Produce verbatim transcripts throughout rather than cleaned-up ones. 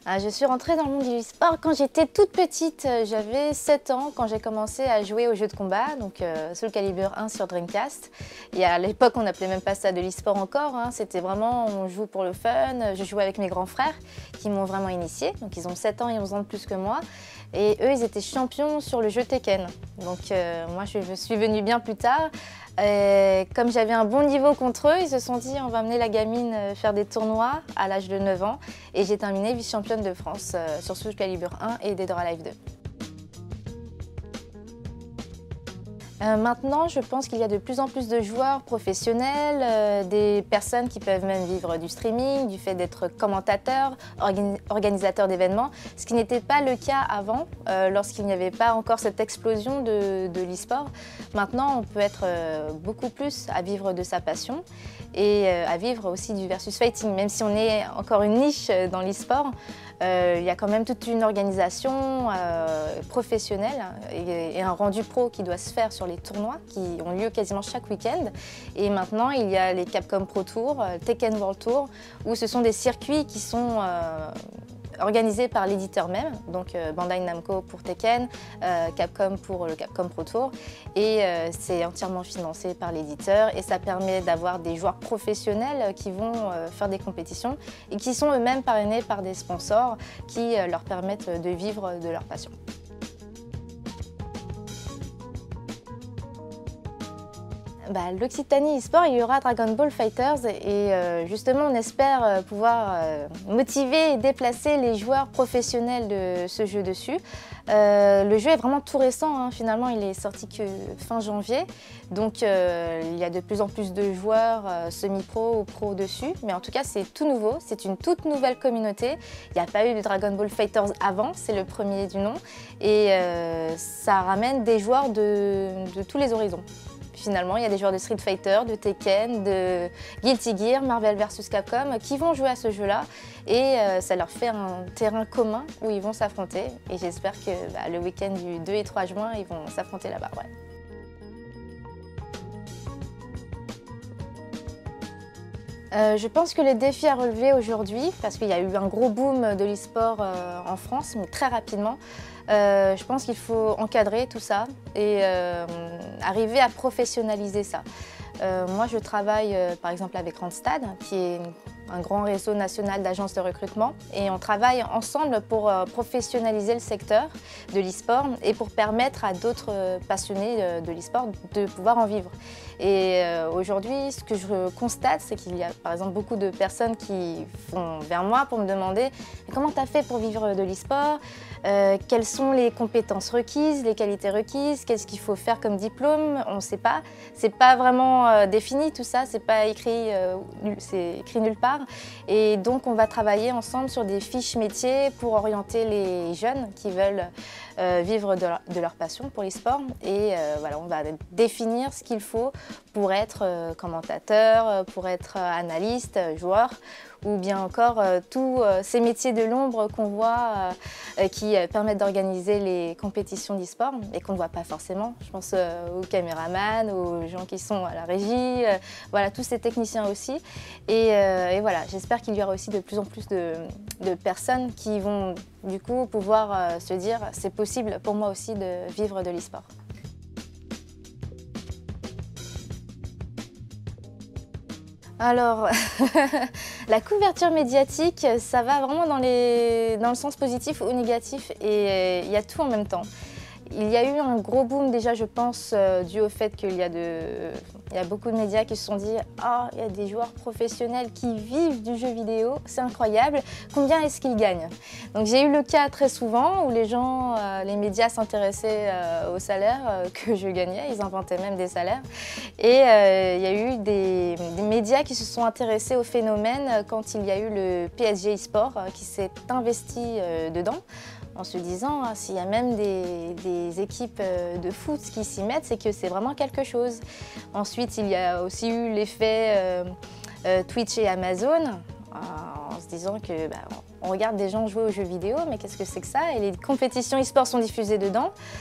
Ah, je suis rentrée dans le monde du sport quand j'étais toute petite. J'avais sept ans quand j'ai commencé à jouer aux jeux de combat, donc euh, Soul Calibur un sur Dreamcast. Et à l'époque, on n'appelait même pas ça de l'e-sport encore. Hein. C'était vraiment, on joue pour le fun. Je jouais avec mes grands frères qui m'ont vraiment initiée. Donc ils ont sept ans et onze ans de plus que moi. Et eux, ils étaient champions sur le jeu Tekken. Donc euh, moi, je suis venue bien plus tard. Et comme j'avais un bon niveau contre eux, ils se sont dit on va amener la gamine faire des tournois à l'âge de neuf ans. Et j'ai terminé vice-championne de France euh, sur Soul Calibur un et Dead or Alive deux. Euh, maintenant, je pense qu'il y a de plus en plus de joueurs professionnels, euh, des personnes qui peuvent même vivre du streaming, du fait d'être commentateurs, organi organisateurs d'événements, ce qui n'était pas le cas avant, euh, lorsqu'il n'y avait pas encore cette explosion de, de l'e-sport. Maintenant, on peut être euh, beaucoup plus à vivre de sa passion et euh, à vivre aussi du versus fighting, même si on est encore une niche dans l'e-sport. Euh, il y a quand même toute une organisation euh, professionnelle et, et un rendu pro qui doit se faire sur les tournois qui ont lieu quasiment chaque week-end. Et maintenant, il y a les Capcom Pro Tour, Tekken World Tour, où ce sont des circuits qui sont euh, organisés par l'éditeur même, donc euh, Bandai Namco pour Tekken, euh, Capcom pour le Capcom Pro Tour, et euh, c'est entièrement financé par l'éditeur et ça permet d'avoir des joueurs professionnels qui vont euh, faire des compétitions et qui sont eux-mêmes parrainés par des sponsors qui euh, leur permettent de vivre de leur passion. Bah, L'Occitanie e-sport, il y aura Dragon Ball Fighters et euh, justement on espère euh, pouvoir euh, motiver et déplacer les joueurs professionnels de ce jeu dessus. Euh, le jeu est vraiment tout récent, hein. Finalement il est sorti que fin janvier, donc euh, il y a de plus en plus de joueurs euh, semi-pro ou pro dessus, mais en tout cas c'est tout nouveau, c'est une toute nouvelle communauté. Il n'y a pas eu de Dragon Ball Fighters avant, c'est le premier du nom et euh, ça ramène des joueurs de, de tous les horizons. Finalement, il y a des joueurs de Street Fighter, de Tekken, de Guilty Gear, Marvel versus Capcom qui vont jouer à ce jeu-là et euh, ça leur fait un terrain commun où ils vont s'affronter et j'espère que bah, le week-end du deux et trois juin, ils vont s'affronter là-bas. Ouais. Euh, je pense que les défis à relever aujourd'hui, parce qu'il y a eu un gros boom de l'e-sport euh, en France, mais très rapidement, euh, je pense qu'il faut encadrer tout ça et euh, arriver à professionnaliser ça. Euh, moi, je travaille euh, par exemple avec Randstad, qui est une, un grand réseau national d'agences de recrutement, et on travaille ensemble pour euh, professionnaliser le secteur de l'e-sport et pour permettre à d'autres euh, passionnés euh, de l'e-sport de pouvoir en vivre. Et euh, aujourd'hui, ce que je constate, c'est qu'il y a par exemple beaucoup de personnes qui vont vers moi pour me demander « Comment tu as fait pour vivre de l'e-sport ? Euh, quelles sont les compétences requises, les qualités requises, qu'est-ce qu'il faut faire comme diplôme ?» On ne sait pas. C'est pas vraiment euh, défini tout ça, c'est pas écrit, euh, c'est écrit nulle part. Et donc on va travailler ensemble sur des fiches métiers pour orienter les jeunes qui veulent euh, vivre de leur, de leur passion pour l'e-sport. Et euh, voilà, on va définir ce qu'il faut pour être euh, commentateur, pour être analyste, joueur, ou bien encore euh, tous euh, ces métiers de l'ombre qu'on voit euh, qui euh, permettent d'organiser les compétitions d'e-sport et qu'on ne voit pas forcément. Je pense euh, aux caméramans, aux gens qui sont à la régie, euh, voilà, tous ces techniciens aussi. Et, euh, et voilà, j'espère qu'il y aura aussi de plus en plus de, de personnes qui vont du coup pouvoir euh, se dire c'est possible pour moi aussi de vivre de l'e-sport. Alors, la couverture médiatique, ça va vraiment dans, les, dans le sens positif ou négatif et il y a tout en même temps. Il y a eu un gros boom déjà, je pense, euh, dû au fait qu'il y a de, il y a beaucoup de médias qui se sont dit « Ah, il y a des joueurs professionnels qui vivent du jeu vidéo, c'est incroyable, combien est-ce qu'ils gagnent ?» Donc j'ai eu le cas très souvent où les gens, euh, les médias s'intéressaient euh, au salaire euh, que je gagnais, ils inventaient même des salaires. Et euh, il y a eu des, des médias qui se sont intéressés au phénomène quand il y a eu le P S G eSport euh, qui s'est investi euh, dedans, en se disant ah, s'il y a même des, des équipes de foot qui s'y mettent, c'est que c'est vraiment quelque chose. Ensuite, il y a aussi eu l'effet euh, euh, Twitch et Amazon, euh, en se disant que bah, on regarde des gens jouer aux jeux vidéo, mais qu'est-ce que c'est que ça? Et les compétitions e-sport sont diffusées dedans.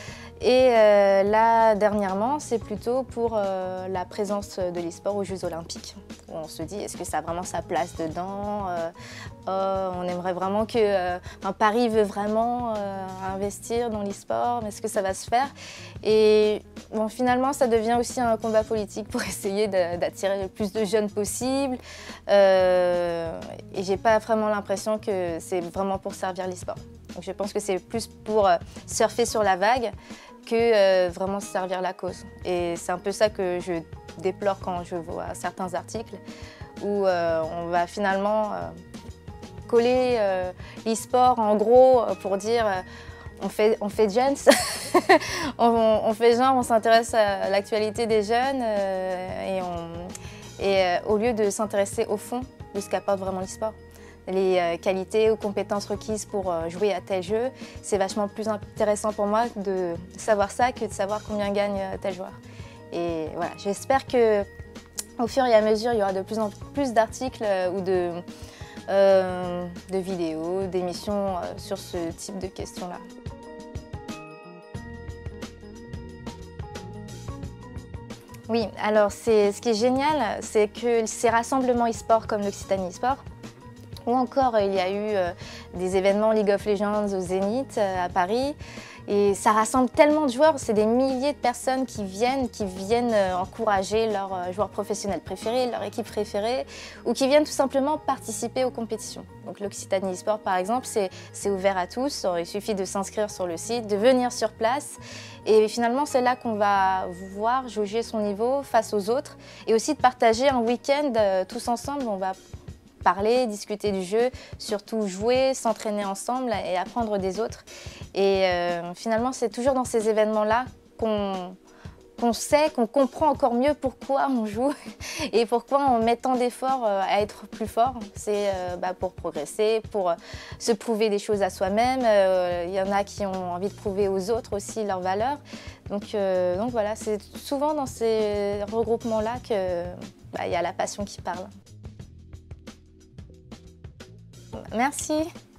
Et euh, là, dernièrement, c'est plutôt pour euh, la présence de l'e-sport aux Jeux Olympiques. On se dit, est-ce que ça a vraiment sa place dedans? euh, oh, On aimerait vraiment que euh, enfin, Paris veut vraiment euh, investir dans l'e-sport, mais est-ce que ça va se faire? Et bon, finalement, ça devient aussi un combat politique pour essayer d'attirer le plus de jeunes possible. Euh, et j'ai pas vraiment l'impression que c'est vraiment pour servir l'e-sport. Donc je pense que c'est plus pour euh, surfer sur la vague que euh, vraiment servir la cause. Et c'est un peu ça que je déplore quand je vois certains articles où euh, on va finalement euh, coller euh, l'e-sport en gros pour dire euh, on fait, on fait jeunes, on, on fait genre, on s'intéresse à l'actualité des jeunes euh, et, on, et euh, au lieu de s'intéresser au fond de ce qu'apporte vraiment l'e-sport. Les euh, qualités ou compétences requises pour euh, jouer à tel jeu, c'est vachement plus intéressant pour moi de savoir ça que de savoir combien gagne euh, tel joueur. Et voilà, j'espère qu'au fur et à mesure, il y aura de plus en plus d'articles euh, ou de, euh, de vidéos, d'émissions euh, sur ce type de questions-là. Oui, alors ce qui est génial, c'est que ces rassemblements e-sport comme l'Occitanie e-sport, ou encore, il y a eu euh, des événements League of Legends au Zénith euh, à Paris. Et ça rassemble tellement de joueurs, c'est des milliers de personnes qui viennent, qui viennent euh, encourager leurs euh, joueurs professionnels préférés, leur équipe préférée, ou qui viennent tout simplement participer aux compétitions. Donc l'Occitanie e-sport, par exemple, c'est ouvert à tous. Il suffit de s'inscrire sur le site, de venir sur place. Et finalement, c'est là qu'on va voir jauger son niveau face aux autres. Et aussi de partager un week-end euh, tous ensemble. On va parler, discuter du jeu, surtout jouer, s'entraîner ensemble et apprendre des autres. Et euh, finalement, c'est toujours dans ces événements-là qu'on qu'on sait, qu'on comprend encore mieux pourquoi on joue et pourquoi en mettant d'efforts euh, à être plus fort. C'est euh, bah, pour progresser, pour euh, se prouver des choses à soi-même. Euh, il y en a qui ont envie de prouver aux autres aussi leurs valeurs. Donc, euh, donc voilà, c'est souvent dans ces regroupements-là qu'il bah, y a la passion qui parle. Merci.